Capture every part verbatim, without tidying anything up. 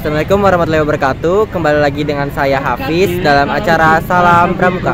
Assalamualaikum warahmatullahi wabarakatuh. Kembali lagi dengan saya Hafiz dalam acara Salam Pramuka.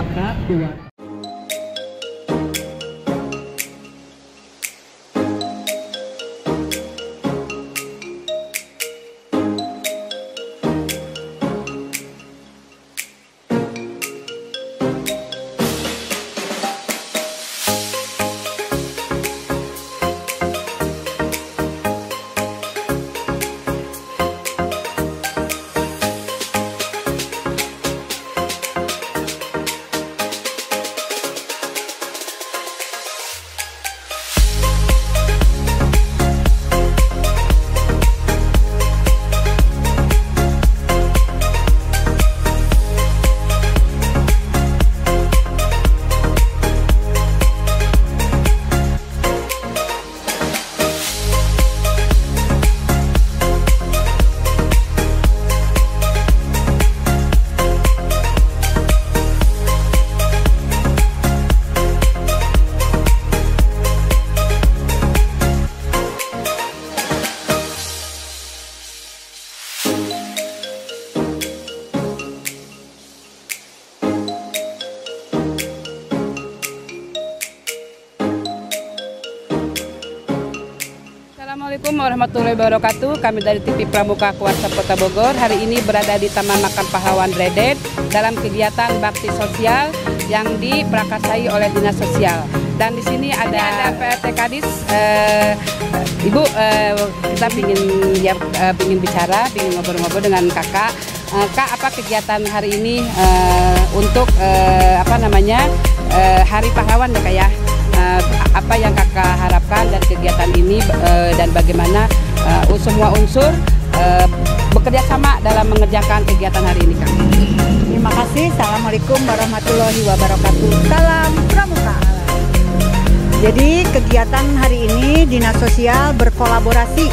Assalamualaikum warahmatullahi wabarakatuh. Kami dari T V Pramuka Kuarsa Kota Bogor hari ini berada di Taman Makam Pahlawan Dredet dalam kegiatan bakti sosial yang diprakarsai oleh Dinas Sosial. Dan di sini ada, ada P R T Kadis. Uh, Ibu, uh, kita ingin ya, uh, ingin bicara, ingin ngobrol-ngobrol dengan Kakak. Uh, Kak, apa kegiatan hari ini uh, untuk uh, apa namanya uh, Hari Pahlawan ya Kak ya? Uh, apa yang Kakak harapkan dari kegiatan ini uh, dan bagaimana uh, semua unsur uh, bekerja sama dalam mengerjakan kegiatan hari ini Kak? Terima kasih. Assalamualaikum warahmatullahi wabarakatuh. Salam Pramuka. Jadi kegiatan hari ini Dinas Sosial berkolaborasi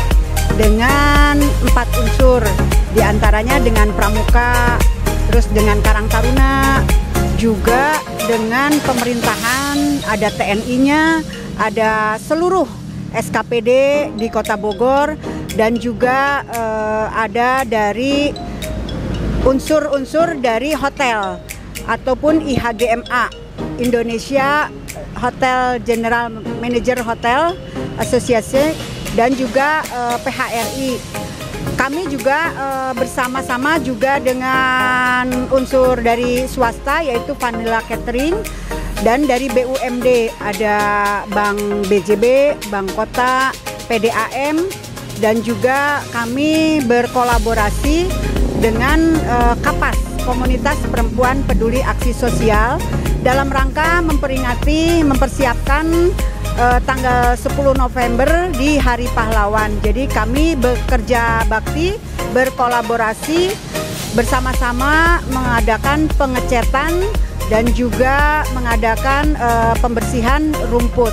dengan empat unsur, diantaranya dengan Pramuka, terus dengan Karang Taruna, juga dengan pemerintahan, ada T N I-nya, ada seluruh S K P D di Kota Bogor, dan juga eh, ada dari unsur-unsur dari hotel ataupun I H G M A, Indonesia Hotel General Manager Hotel Association, dan juga eh, P H R I. Kami juga e, bersama-sama juga dengan unsur dari swasta yaitu Vanilla Catering, dan dari B U M D ada Bank B J B, Bank Kota, P D A M, dan juga kami berkolaborasi dengan e, Kapas, Komunitas Perempuan Peduli Aksi Sosial, dalam rangka memperingati, mempersiapkan Uh, tanggal sepuluh November di Hari Pahlawan. Jadi kami bekerja bakti, berkolaborasi bersama-sama mengadakan pengecetan dan juga mengadakan uh, pembersihan rumput.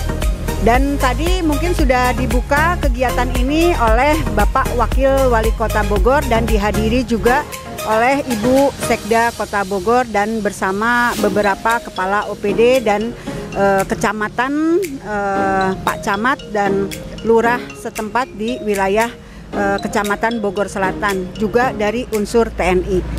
Dan tadi mungkin sudah dibuka kegiatan ini oleh Bapak Wakil Wali Kota Bogor dan dihadiri juga oleh Ibu Sekda Kota Bogor dan bersama beberapa kepala O P D dan eh, kecamatan, eh, Pak Camat dan lurah setempat di wilayah eh, Kecamatan Bogor Selatan, juga dari unsur T N I.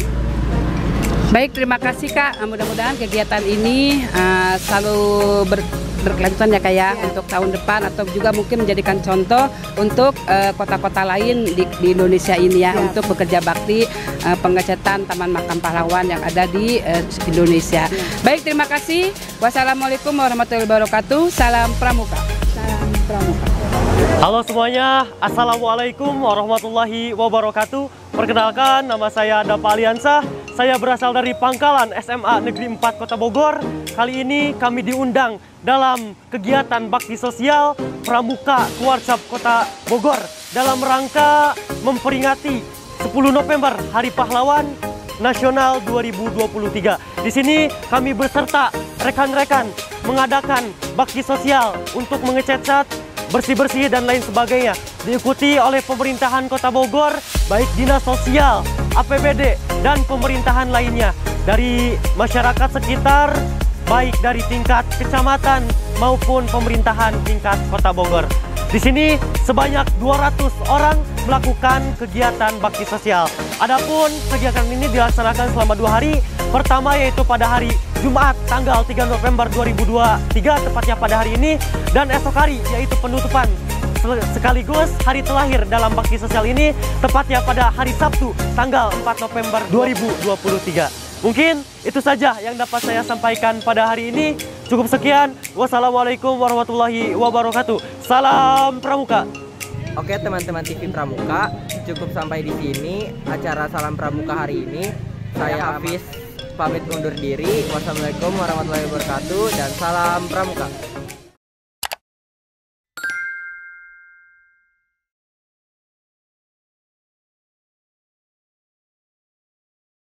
Baik, terima kasih Kak. Mudah-mudahan kegiatan ini uh, selalu ber berkelanjutan ya Kak ya, ya untuk tahun depan, atau juga mungkin menjadikan contoh untuk kota-kota uh, lain di, di Indonesia ini ya, ya untuk bekerja bakti uh, pengecetan Taman Makam Pahlawan yang ada di uh, Indonesia. Ya. Baik, terima kasih. Wassalamualaikum warahmatullahi wabarakatuh. Salam Pramuka. Salam Pramuka. Halo semuanya, Assalamualaikum warahmatullahi wabarakatuh. Perkenalkan, nama saya Dapa Aliansa. Saya berasal dari Pangkalan S M A Negeri empat Kota Bogor. Kali ini kami diundang dalam kegiatan bakti sosial Pramuka Kuarcap Kota Bogor dalam rangka memperingati sepuluh November Hari Pahlawan Nasional dua ribu dua puluh tiga. Di sini kami beserta rekan-rekan mengadakan bakti sosial untuk mengecat cat, bersih-bersih dan lain sebagainya. Diikuti oleh pemerintahan Kota Bogor, baik dinas sosial, A P B D, dan pemerintahan lainnya dari masyarakat sekitar, baik dari tingkat kecamatan maupun pemerintahan tingkat Kota Bogor. Di sini sebanyak dua ratus orang melakukan kegiatan bakti sosial. Adapun kegiatan ini dilaksanakan selama dua hari. Pertama yaitu pada hari Jumat tanggal tiga November dua ribu dua puluh tiga, tepatnya pada hari ini, dan esok hari yaitu penutupan sekaligus hari terakhir dalam bakti sosial ini, tepatnya pada hari Sabtu tanggal empat November dua ribu dua puluh tiga. Mungkin itu saja yang dapat saya sampaikan pada hari ini. Cukup sekian. Wassalamualaikum warahmatullahi wabarakatuh. Salam Pramuka. Oke teman-teman T V Pramuka, cukup sampai di sini acara Salam Pramuka hari ini. Saya Hafiz pamit undur diri. Wassalamualaikum warahmatullahi wabarakatuh dan salam Pramuka.